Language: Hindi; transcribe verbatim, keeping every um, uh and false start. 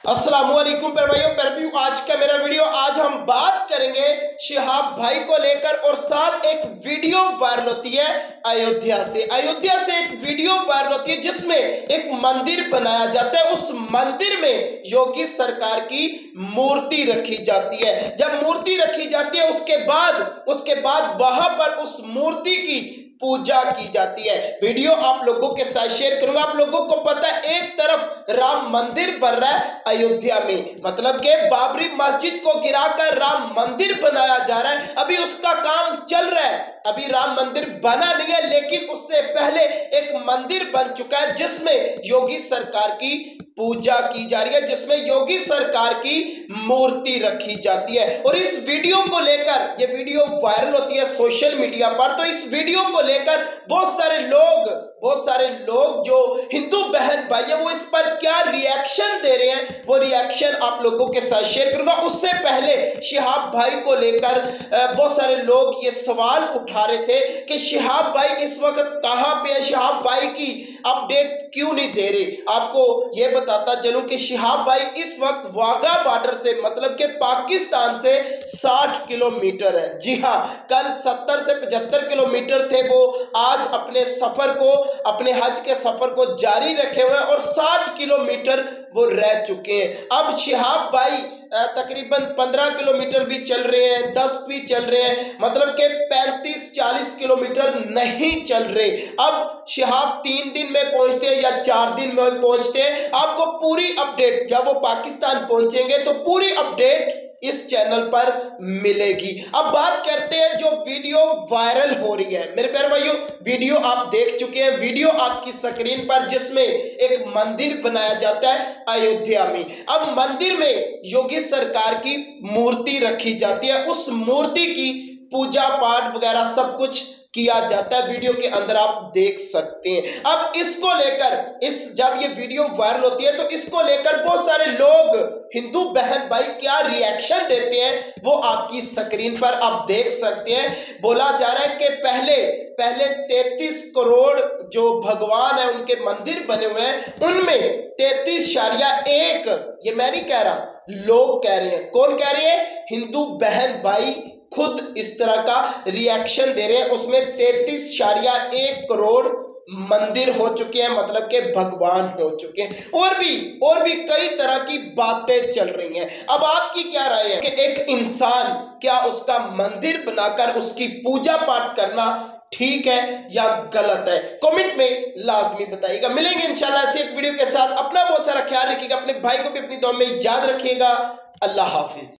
अस्सलाम वालेकुम प्यारे भाइयों, प्यारे आज का मेरा वीडियो आज हम बात करेंगे शिहाब भाई को लेकर और साथ एक वीडियो वायरल होती है अयोध्या से। अयोध्या से एक वीडियो वायरल होती है जिसमें एक मंदिर बनाया जाता है। उस मंदिर में योगी सरकार की मूर्ति रखी जाती है। जब मूर्ति रखी जाती है उसके बाद उसके बाद वहां पर उस मूर्ति की पूजा की जाती है। वीडियो आप लोगों के साथ शेयर करूंगा। आप लोगों को पता है एक तरफ राम मंदिर बन रहा है अयोध्या में, मतलब कि बाबरी मस्जिद को गिराकर राम मंदिर बनाया जा रहा है। अभी उसका काम चल रहा है, अभी राम मंदिर बना नहीं है, लेकिन उससे पहले एक मंदिर बन चुका है जिसमें योगी सरकार की पूजा की जा रही है, जिसमें योगी सरकार की मूर्ति रखी जाती है। और इस वीडियो को लेकर ये वीडियो वायरल होती है सोशल मीडिया पर। तो इस वीडियो को लेकर बहुत सारे लोग बहुत सारे लोग जो हिंदू बहन भाई है वो इस पर क्या रिएक्शन दे रहे हैं, वो रिएक्शन आप लोगों के साथ शेयर करूंगा। उससे पहले शिहाब भाई को लेकर बहुत सारे लोग ये सवाल उठा रहे थे कि शिहाब भाई इस वक्त कहां पे है, शिहाब भाई की अपडेट क्यों नहीं दे रहे। आपको ये बताता चलूं कि शिहाब भाई इस वक्त वाघा बॉर्डर से, मतलब कि पाकिस्तान से साठ किलोमीटर है। जी हां, कल सत्तर से पचहत्तर किलोमीटर थे वो, आज अपने सफर को अपने हज के सफर को जारी रखे हुए हैं और साठ किलोमीटर वो रह चुके हैं। अब शिहाब भाई तकरीबन पंद्रह किलोमीटर भी चल रहे हैं, दस भी चल रहे हैं, मतलब कि पैंतीस चालीस किलोमीटर नहीं चल रहे। अब शिहाब तीन दिन में पहुंचते हैं या चार दिन में पहुंचते हैं, आपको पूरी अपडेट, जब वो पाकिस्तान पहुंचेंगे तो पूरी अपडेट इस चैनल पर मिलेगी। अब बात करते हैं जो वीडियो वायरल हो रही है। मेरे प्यारे भाइयों, वीडियो आप देख चुके हैं, वीडियो आपकी स्क्रीन पर, जिसमें एक मंदिर बनाया जाता है अयोध्या में। अब मंदिर में योगी सरकार की मूर्ति रखी जाती है, उस मूर्ति की पूजा पाठ वगैरह सब कुछ किया जाता है। वीडियो के अंदर आप देख सकते हैं। अब इसको लेकर इस जब ये वीडियो वायरल होती है तो इसको लेकर बहुत सारे लोग हिंदू बहन भाई क्या रिएक्शन देते हैं वो आपकी स्क्रीन पर आप देख सकते हैं। बोला जा रहा है कि पहले पहले तैंतीस करोड़ जो भगवान है उनके मंदिर बने हुए हैं, उनमें तैंतीस शारिया एक, ये मैं नहीं कह रहा, लोग कह रहे हैं। कौन कह रहे हैं? हिंदू बहन भाई खुद इस तरह का रिएक्शन दे रहे हैं। उसमें तैंतीस शारिया एक करोड़ मंदिर हो चुके हैं, मतलब के भगवान हो चुके हैं, और भी और भी कई तरह की बातें चल रही हैं। अब आपकी क्या राय है कि एक इंसान क्या उसका मंदिर बनाकर उसकी पूजा पाठ करना ठीक है या गलत है? कमेंट में लाजमी बताइएगा। मिलेंगे इंशाल्लाह ऐसे एक वीडियो के साथ। अपना बहुत सारा ख्याल रखिएगा, अपने भाई को भी अपनी दुआ में याद रखिएगा। अल्लाह हाफिज।